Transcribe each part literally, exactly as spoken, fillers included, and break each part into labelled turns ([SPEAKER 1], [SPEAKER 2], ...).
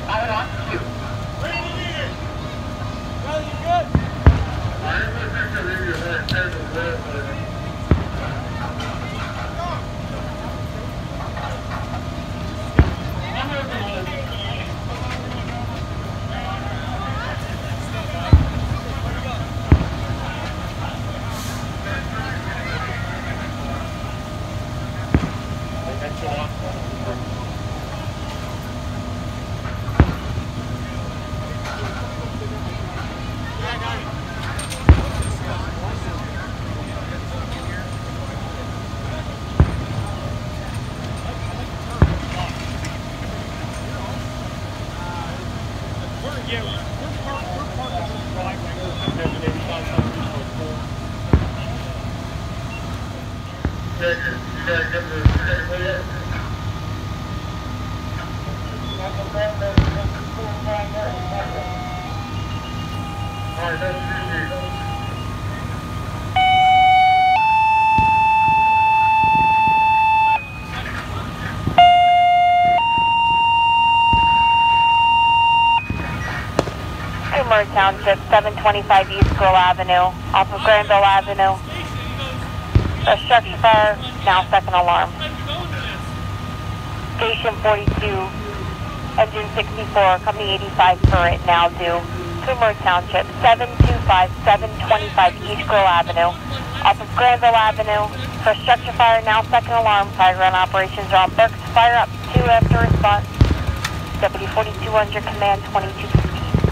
[SPEAKER 1] Cumru Township, seven twenty-five East Grill Avenue, off of Granville Avenue. A structure fire, now second alarm. Station forty-two, engine sixty-four, company eighty-five for it, now due. Cumru Township, seven twenty-five, seven twenty-five East Grill Avenue, off of Granville Avenue. For structure fire, now second alarm. Fire ground operations are on Berks. Fire up, two after response. Deputy forty-two under command, twenty-two fifteen.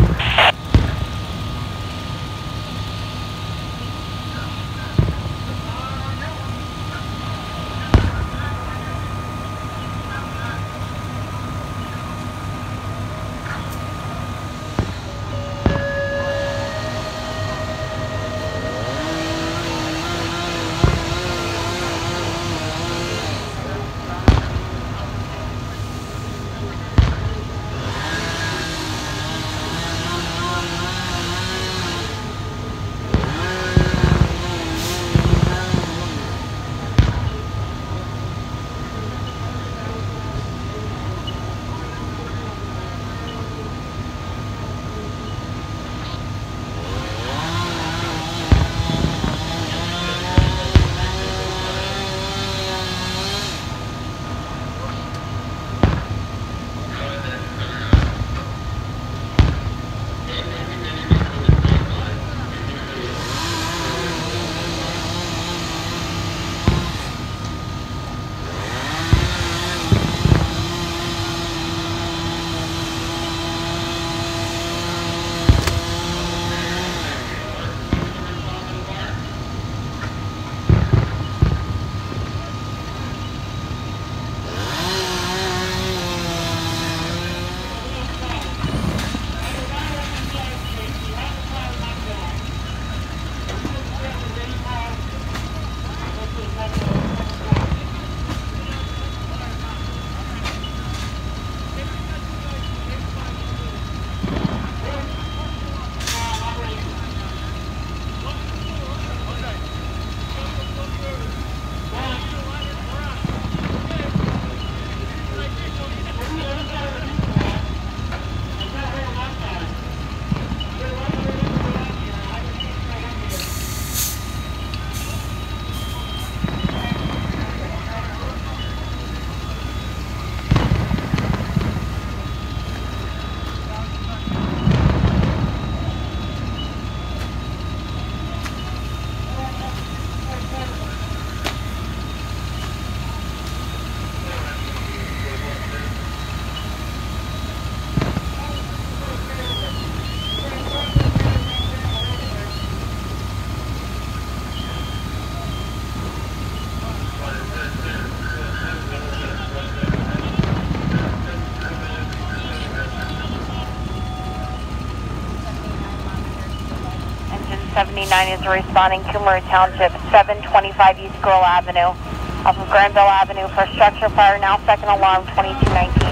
[SPEAKER 1] seventy-nine is responding. Cumru Township, seven twenty-five East Grill Avenue, off of Granville Avenue for structure fire, now second alarm, twenty-two nineteen.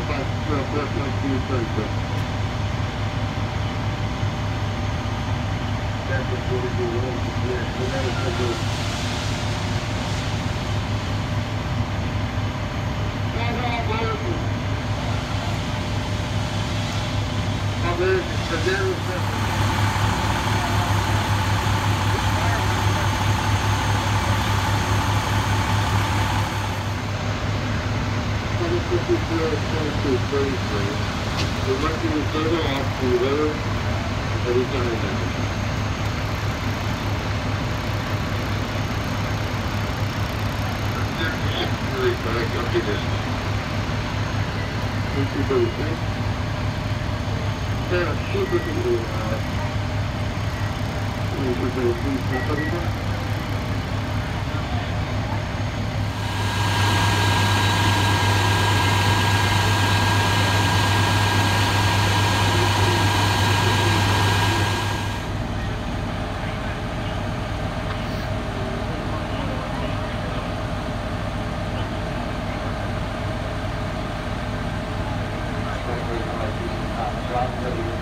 [SPEAKER 2] by uh, Brecknock Township. That's what we're doing. Yeah, we're gonna have to. A ver, se debe hacer. We're working with further off to the weather every time now. Really back up to this. Thank you for the thing. Yeah, super cool. We're going to please help everybody. Right.